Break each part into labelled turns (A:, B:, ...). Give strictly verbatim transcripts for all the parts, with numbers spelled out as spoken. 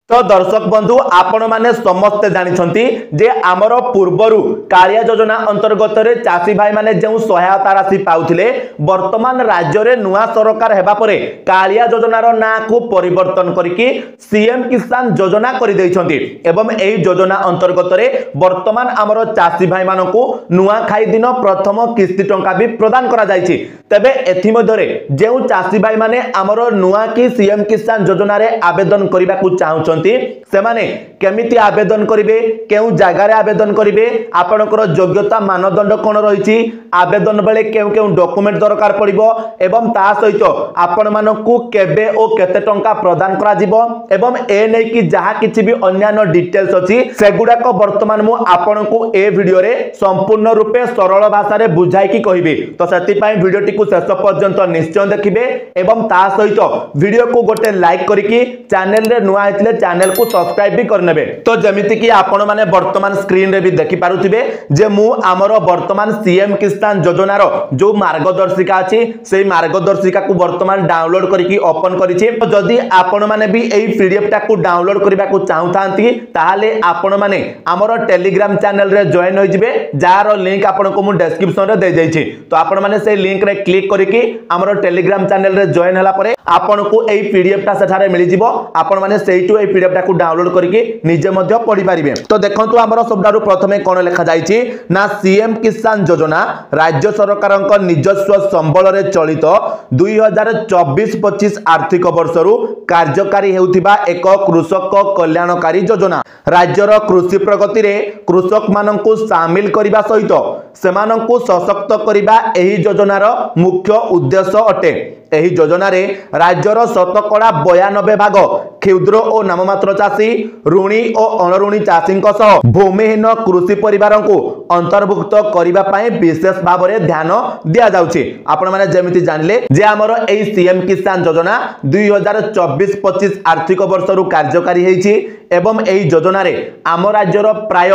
A: तो दर्शक बंधु आपण माने समस्ते जानिछंती जे आमर पूर्वरु कालिया योजना अंतर्गत रे चासी भाई माने जो सहायता राशि पाउथिले वर्तमान राज्य रे नुआ सरकार हेबा परे कालिया योजनार ना को परिवर्तन करिकि सीएम किसान योजना करि दैछंती एवं एई योजना अंतर्गत रे वर्तमान आमर चासी भाई मानकु नुआ खाई दिन प्रथम किस्ती टंका भी प्रदान करा जायछि। तबे एथि मध्ये रे जे चासी भाई माने आमर नुआ की सीएम किसान योजना रे आवेदन करिबा को चाहू से माने केमिति आवेदन करिवे केउ जगह रे आवेदन करिवे आपनकर योग्यता मानदंड कोन रहिछि आवेदन बेले केउ केउ डॉक्यूमेंट दरकार पड़िबो एवं ता सहित आपण मानकु केबे ओ केते टंका प्रदान करा जिवो एवं ए नै कि जहा किछि भी अन्यान्य डिटेल्स अछि सेगुडा को वर्तमान मु आपनकु ए वीडियो रे संपूर्ण रूपे सरल भाषा रे बुझाई कि कहिबे। तो सेति पई वीडियो टिकु शेष पर्यंत निश्चय देखिबे एवं ता सहित वीडियो को गोटे लाइक करिकि चैनल रे नुआ आइतले चैनल को सब्सक्राइब भी करनेबे। तो जमिति कि आपण माने वर्तमान स्क्रीन रे भी देखि पारुथिबे जे मु हमर वर्तमान सीएम किसान योजना रो जो मार्गदर्शिका अछि सेही मार्गदर्शिका को वर्तमान डाउनलोड करिकि ओपन करिछि। तो जदि आपण माने भी एई पीडीएफ टा को डाउनलोड करिबा को चाहतांती ताहाले आपण माने हमर टेलीग्राम चैनल रे जॉइन होई जिवे जार लिंक आपण को मु डिस्क्रिप्शन रे दे जाइछि। तो आपण माने से लिंक रे क्लिक करिकि हमर टेलीग्राम चैनल रे जॉइन हला परे आपण को एई पीडीएफ टा सेठारे मिलि जिवो आपण माने सेइटु एई पीडीएफ टा को डाउनलोड करके निजे मध्य पढ़ी पारिबे। तो देखंतु हमर सबडारु प्रथमे कोन लेखा जाईछि ना सीएम किसान योजना राज्य सरकारक निजस्व संबल रे चलित दुई हजार चौबीस पच्चीस आर्थिक वर्षरु कार्यकारी हेउथिबा एक कृषक कल्याणकारी योजना राज्यर कृषि प्रगति रे कृषक माननकु शामिल करिबा सहित सेमाननकु सशक्त करिबा एही योजनार मुख्य उद्देश्य अटे। एही योजना रे राज्यर शतकड़ा बयानबे भाग क्षुद्र और नाममात्र चाषी ऋणी और अणऋणी चाषी भूमिहीन कृषि परिवार को अंतर्भुक्त करिबा पई विशेष भाव में ध्यान दिया जाउछि। आपण माने जेमिति जानले जे हमर एही सीएम किसान योजना दुई हजार चौबीस पच्चीस आर्थिक वर्षरु कार्यकारी हेछि एवं एही योजना रे आम राज्यर प्राय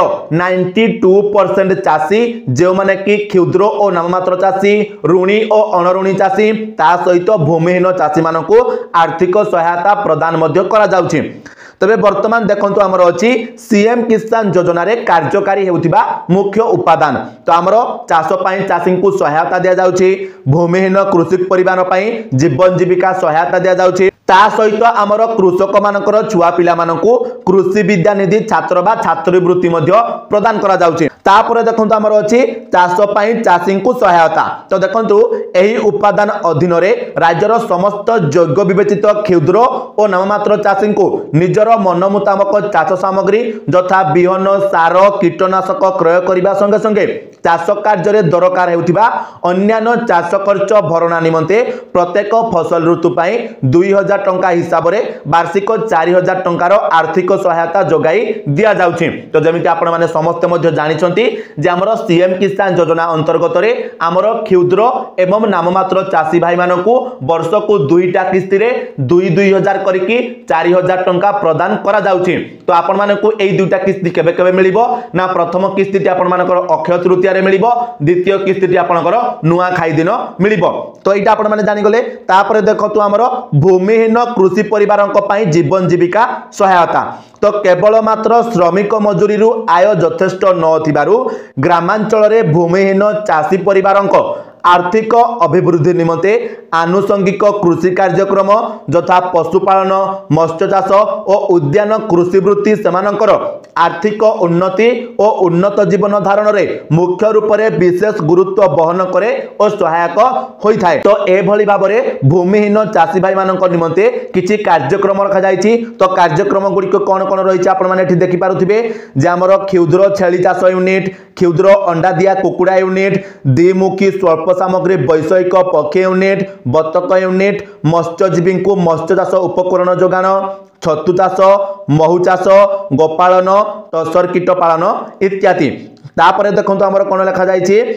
A: बानवे परसेंट चाषी जे माने कि क्षुद्र और नाममात्र चाषी ऋणी और अणऋणी चाषी ता सहित भूमिहीन चाषी मानकु आर्थिक सहायता प्रदान मध्य करा जाउछि। तबे वर्तमान देखंतु हमर अछि सीएम किसान योजना रे कार्यकारी हेउथिबा मुख्य उपादान। तो हमर चाष पई चाषी को सहायता दिया जाउछि भूमिहीन कृषि परिवार पई जीवन जीविका सहायता दिया जाउछि ता सहित आमर कृषक मानकर छुआ पिला मानकु कृषि विद्या निधि छात्र बा छात्रवृत्ति मध्य प्रदान करा जाउछि। तापर देखंतु हमर अछि चाष पई चाषी को सहायता। तो देखंतु एही उपादान अधीन रे राज्यर समस्त योग्य विवेचित क्षुद्र और नाममात्र चाषी को निजर मन मुताबक चाष सामग्री यथा बिहन सार कीटनाशक क्रय करबा संगे संगे चाष कार्य रे दरकार हेउथिबा अन्यान्य चाष खर्च भरणा निमंते प्रत्येक फसल ऋतु पई दुई हजार टंका हिसाब रे वार्षिक चार हजार टंकार आर्थिक सहायता जोगाई दिया जाउछि। तो जेमिति आपण माने समस्त मध्ये जानिछंती जे हमर सीएम किसान योजना अंतर्गत रे हमर क्षुद्र एवं नाममात्र चाषी भाई मानकु वर्ष को दुईटा किस्ती रे दुई दुई हजार करिकि चार हजार टंका प्रदान करा जाउछि। तो आपण मानकु एई दुईटा किस्ती केबे केबे मिलिबो ना प्रथम किस्ती आपण मानकर अक्षय तृतीया रे मिलिबो द्वितीय किस्ती आपणकर नुआ खाई दिन मिलिबो। तो एटा आपण माने जानि गले। तापर देखतु हमर भूमिहीन कृषि परिवारक पई जीवन जीविका सहायता। तो केवल मात्र श्रमिक मजूरी रु आय यथेष्ट न थिबारु ग्रामांचल रे भूमिहीन चाषी परिवारक आर्थिक अभिवृद्धि निमंते आनुषंगिक कृषि कार्यक्रम यथा पशुपालन मत्स्य चाष और उद्यान कृषि वृत्ति सेमानकर आर्थिक उन्नति और उन्नत जीवन धारण रे मुख्य रूप से विशेष गुरुत्व बहन करे और सहायक होई थाए। तो ए भली भाव में भूमिहीन चाषी भाई मानक निमंते किछि कार्यक्रम रखा जायछि। तो कार्यक्रम गुडी कोन कोन रहिछि आपण माने एठी देखि पारुथिबे जे हमर क्षुद्र छेली चाष यूनिट क्षुद्र अंडा दिया कुकुड़ा यूनिट द्विमुखी स्वल्प सामग्री वैषयिक पक्षी यूनिट बतक यूनिट मत्स्यजीवी को मत्स्य चाष उपकरण जोगाण छतु चाष महु चाष गोपालन टसर कीट पालन इत्यादि। तापर देखंतु हमर कोन लेखा जायछि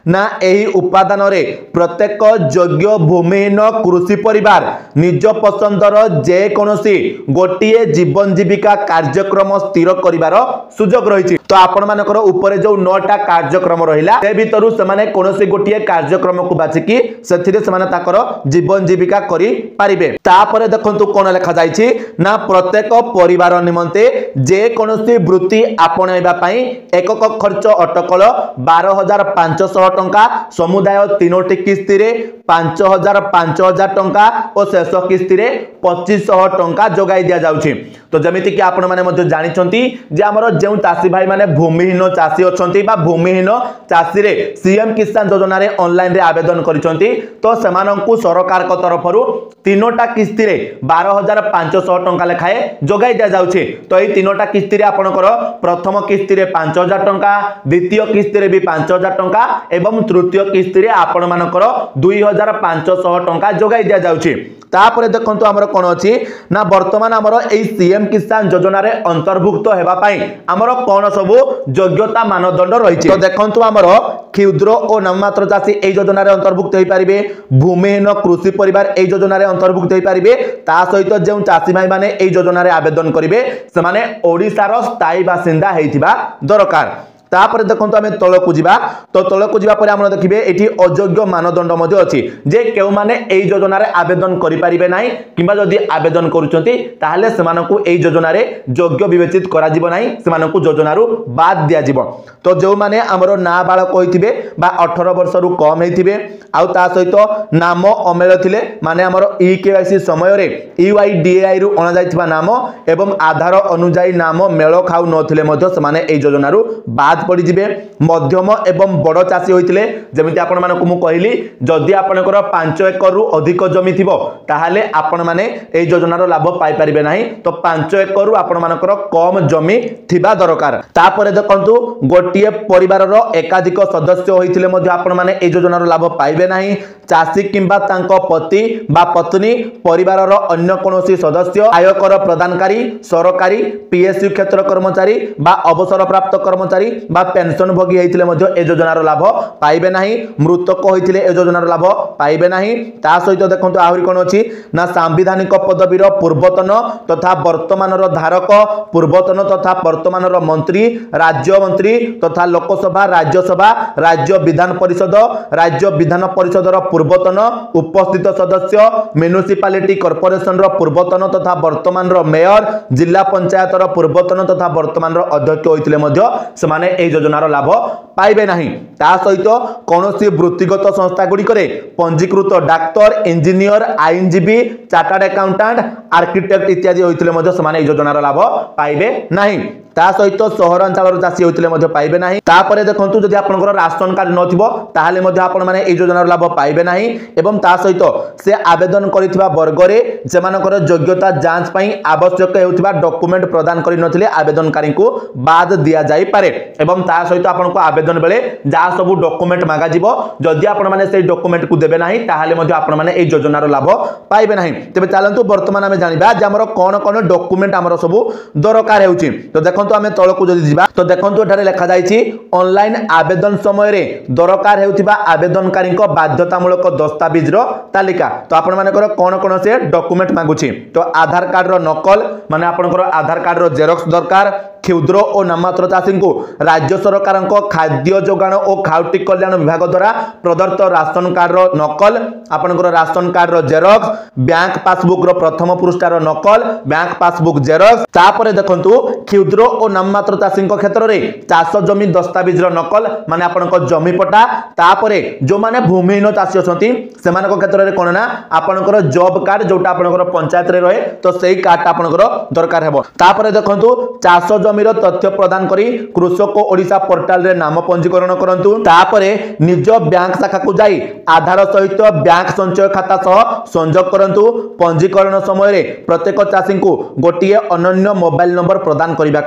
A: ना एही उपादान रे प्रत्येक योग्य भूमिहीन कृषि परिवार निज पसंदर जे कोनोसी गोटिए जीवन जीविका कार्यक्रम स्थिर करिवार सुजोग रही। तो आपण मानकर ऊपर जो नौटा कार्यक्रम रहिला से भितरु सेमाने कोनोसी गोटिए कार्यक्रम को बाछिकी सेथिरे सेमाने ताकर जीवन जीविका करि पारिबे। तापरे देखंतु कोन लेखा जाईछि ना प्रत्येक परिवार निमंते जे कोनोसी वृत्ति आपणैबा पई एकक खर्च अटकल बारह हजार पांच सौ टंका समुदाय तीनोटी किस्ती रे पांच हजार पांच हजार टंका और शेष किस्ती रे पच्चीस सौ टंका जोगाई दिया जाउछि। तो जमिति कि आपण माने मध्य जानिछंती जे हमर जेउ चासी भाई माने भूमिहीन चासी अछंती बा भूमिहीन चासी रे सीएम किसान योजना रे ऑनलाइन रे आवेदन करिसंती तो सेमानंकु सरकार को तरफरु तीनोटा किस्ती रे बारह हजार पांच सौ टंका लेखाए जोगाई दिया जाउछि। तो एई तीनोटा किस्ती रे आपनकर प्रथम किस्ती रे पांच हजार टंका द्वितीय किस्ती रे भी पांच हजार टंका एवं तृतीय किस्ती रे आपण मानकर दुई हजार पांच सौ टंका जोगाई दिया जाउछि। तापरे देखंतु हमर कोन अछि ना वर्तमान हमर एई सीएम किसान योजना रे अंतर्भुक्त हेबा पई हमर कोन सब योग्यता मानदंड रहिछि। तो देखंतु हमर क्षुद्र और नाममात्र चासी एई योजना रे अंतर्भुक्त होई परिबे भूमिहीन कृषि परिवार एई योजना रे अंतर्भुक्त होई परिबे ता सहित जेउ चासी भाई माने एई योजना रे आवेदन करिवे से माने ओडिसा रो स्थायी बासिंदा हेइथिबा दरकार। तापर देखंतु आमे तळकु जिबा तो तळकु जिबा परे हमन देखिबे एठी अयोग्य मानदंड मध्ये अछि जे केउ माने एई योजना रे आवेदन करि परिबे नाही किबा जदि आवेदन करूचंती ताहाले सेमानकु एई योजना रे योग्य विवेचित करा जिवो नाही सेमानकु योजना रु बाद दिया जिवो। तो जो माने हमरो ना बालक होइथिबे बा अठारह वर्ष रु कम हेइथिबे आउ ता सहित नाम अमेल थिले माने हमरो ई केवाईसी समय रे यूआईडीएआई रु अना जायथिबा नाम एवं आधार अनुसार नाम मेल खाउ नथिले मध्ये सेमाने एई योजना रु बाद पड़ी जिबे। मध्यम एवं बड़ चासी होइतिले जेमिति आपण मानकु मु कहली जदि आपनकर पांच एकर रु अधिक जमी थिबो ताहाले आपण माने एई योजनार लाभ पाई परिबे नाही। तो पांच एकर रु आपण मानकर कम जमी थिबा दरकार। तापरे देखंतु गोटिए परिवार रो एकाधिक सदस्य होइतिले मध्ये आपण माने एई योजनार लाभ पाइबे नाही। चासी किंबा तांको पति बा पत्नी परिवार रो अन्य कोनोसी सदस्य आयकर प्रदानकारी सरकारी पीएसयू क्षेत्र कर्मचारी बा अवसर प्राप्त कर्मचारी बा पेंशन भोगी हेइतिले मध्ये ए योजनार लाभ पाइबे नाही। मृतक होइतिले ए योजनार लाभ पाइबे नाही। ता सहित देखंतु आहुरी कोन अछि ना सांविधानिक पदवीर पूर्वतन तथा वर्तमान रो धारक पूर्वतन तथा वर्तमान रो मंत्री राज्य मंत्री तथा लोकसभा राज्यसभा राज्य विधान परिषद राज्य विधान परिषद रो पूर्वतन उपस्थित सदस्य म्युनिसिपालिटी कॉर्पोरेशन रो पूर्वतन तथा वर्तमान रो मेयर जिला पंचायत रो पूर्वतन तथा वर्तमान रो अध्यक्ष होइतिले मध्ये समाने एई योजनार लाभ पाइबे नाही। ता सहित कोनोसी वृत्तिगत संस्था गुडी करे पंजीकृत डाक्टर इंजीनियर आईनजीबी चार्टर्ड अकाउंटेंट आर्किटेक्ट इत्यादि होइतिले मध्ये समाने एई योजनार लाभ पाइबे नाही। ता सहित सहरांचल चासी होइतिले मध्ये पाइबे नाही। तापरे देखंतु जदि आपनकर राशन कार्ड नथिबो ताहाले मध्ये आपण माने एई योजनार लाभ पाइबे नाही। एवं ता सहित से आवेदन करिथिबा वर्ग रे सेमानकर योग्यता जांच पई आवश्यक हेउथिबा डॉक्यूमेंट प्रदान करि नथिले आवेदनकारी को बाद दिया जाई पारे। एवं ता सहित आपनको आवेदन बेले जा सब डॉक्यूमेंट मागा जिवो जदि आपण माने सेई डॉक्यूमेंट को देबे नाही ताहाले मध्ये आपण माने एई योजनार लाभ पाइबे नाही। तबे चलंतु वर्तमान आमे जानिबा जे हमर कोन कोन डॉक्यूमेंट हमर सब दरकार हेउची। तो देखंतु आमे तळकु जदि जिबा तो देखंतु एठारे लेखा जाईची ऑनलाइन आवेदन समय रे दरकार हेउथिबा आवेदनकारी को बाध्यतामूलक दस्तावेज रो तालिका। तो आपण मानकर कोन कोन से डॉक्यूमेंट मागुची तो आधार कार्ड रो नकल माने आपनकर आधार कार्ड रो जेरॉक्स दरकार। क्षुद्र और नाममात्र चाषी को राज्य सरकार खाद्य जोगाण और खाउटी कल्याण विभाग द्वारा प्रदत्त राशन कार्ड रो नकल आपनकर राशन कार्ड रो जेरॉक्स बैंक पासबुक रो प्रथम पृष्ठा रो नकल बैंक पासबुक जेरॉक्स। तापरे देखंतु क्षुद्र और नाममात्र चाषी क्षेत्र रे चाष जमी दस्तावेज रो नकल माने आपनकर जमी पट्टा। तापरे जो माने भूमिहीन चाषी अछंती सेमानक क्षेत्र रे कोन ना आपनकर जॉब कार्ड जोटा आपनकर पंचायत रे रहे तो सेही कार्ड आपनकर दरकार हेबो। तापरे देखंतु चाष जमीर तथ्य प्रदान करी कृषक ओडिशा पोर्टाल रे नाम पंजीकरण करंतु। तापरे निज बैंक शाखा को जाई आधार सहित बैंक संचय खाता सह संयोग करंतु। पंजीकरण समय रे प्रत्येक चाषी को गोटिए अनन्य मोबाइल नंबर प्रदान करने को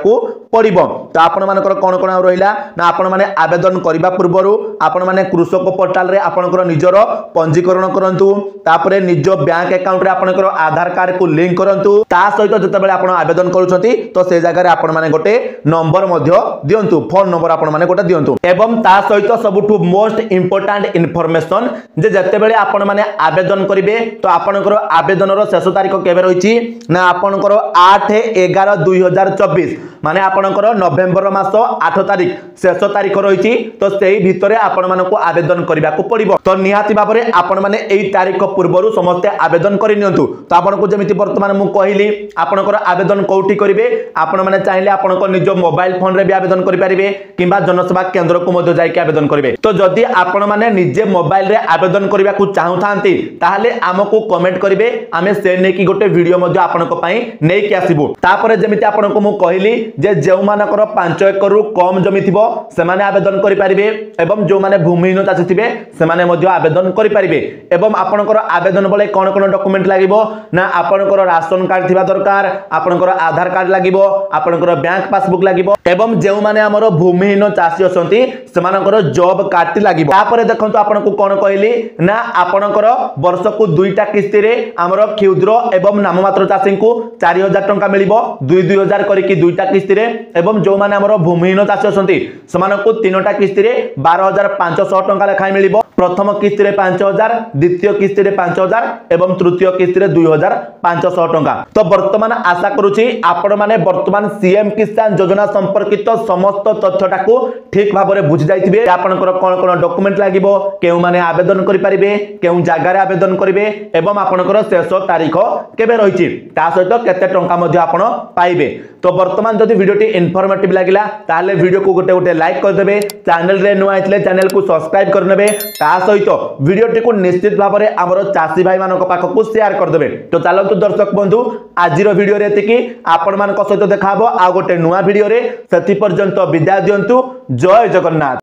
A: पड़िबो। तो आपण मानकर कोन कोन रहिला ना आपण माने आवेदन करिबा पूर्वरु आपण माने कृषक पोर्टल रे आपनकर निजर पंजीकरण करंतु तापरे निज बैंक अकाउंट रे आपनकर आधार कार्ड को लिंक करंतु ता सहित जते बेले आपण आवेदन करूछंती तो से जगह रे आपण माने गोटे नंबर मध्य दियंतु फोन नंबर आपण माने गोटे दियंतु एवं ता सहित सबुठु मोस्ट इंपोर्टेंट इन्फॉर्मेशन जे जते बेले आपण माने आवेदन करिवे तो आपनकर आवेदन रो शेष तारीख केबे रहिछि ना आपनकर आठ एगार दुई हजार चौबीस माने आपनकर नवेम्बर मास आठ तारीख शेष तारीख रहिछि। तो सेही भितरे आपण मानको आवेदन करिबा को पड़िबो। तो निहाती भाबरे आपण माने एई तारीख पूर्वरु समस्त आवेदन करि नियंतु। तो आपनको जेमिति वर्तमान मु कहिली आपनकर आवेदन कोठी करिवे आपण माने चाहिले आपनको निज मोबाइल फोन रे भी आवेदन करि परिबे किबा जनसेवा केंद्र को मध्य जाय के आवेदन करिवे। तो जदि आपण माने निजे मोबाइल रे आवेदन करिबा को चाहुथांती ताहाले हमकु कमेंट करिवे आमे से ने की गोटे वीडियो मध्य आपनको पई नै के आसीबो। तापरे जेमिति आपनको मु कहिली जे जेउ मानकर पांच एकर रु कम जमी थिबो से माने आवेदन करि परिबे एवं जो माने भूमिहीन चाषी थिबे से माने मध्य आवेदन करि परिबे। एवं आपनकर आवेदन बले कोन कोन डॉक्यूमेंट लागिबो ना आपनकर राशन कार्ड थिबा दरकार आपनकर आधार कार्ड लागिबो आपनकर बैंक पासबुक लागिबो एवं जेउ माने हमर भूमिहीन चाषी असंती से मानकर जॉब कार्ड लागिबो। तापरे देखंतु आपनको कोन कहली ना आपनकर वर्ष को दुईटा किस्ती रे हमर क्षुद्र एवं नाममात्र चाषी को चार हजार टंका मिलिबो दुई दुई हजार करिकि दुईटा किस्ती रे एवं जो माने हमर भूमिहीन चाषी असंती समानको तीनोटा किस्ती रे बारह हजार पाँच सौ टंका लेखाय मिलिबो। प्रथम किस्ती रे पाँच हजार द्वितीय किस्ती रे पाँच हजार एवं तृतीय किस्ती रे दुई हजार पाँच सौ टंका। तो वर्तमान आशा करूची आपण माने वर्तमान सीएम किसान योजना संपर्कित समस्त तथ्यटा को ठीक भाबरे बुझि जाइथिबे। आपनकर कोन कोन डॉक्यूमेंट लागिबो केउ माने आवेदन करि परिबे केउ जागा रे आवेदन करिवे एवं आपनकर शेष तारीख केबे रहिछि ता सहित केते टंका मध्ये आपण पाइबे। तो वर्तमान जदि वीडियोटी इन्फॉर्मेटिव लागिला ताले वीडियो को गोटे गोटे लाइक कर देबे चैनल रे नुआ आइतले चैनल को सब्सक्राइब कर नेबे ता सहित वीडियोटी को निश्चित भाबरे हमर चासी भाई मानक पाख को शेयर कर देबे। तो चलंतु दर्शक बंधु आजिर वीडियो रे एतिकी आपण मानक सहित देखाबो आ गोटे नुआ वीडियो रे सेति पर्यंत विदाय दियंतु। जय जगन्नाथ।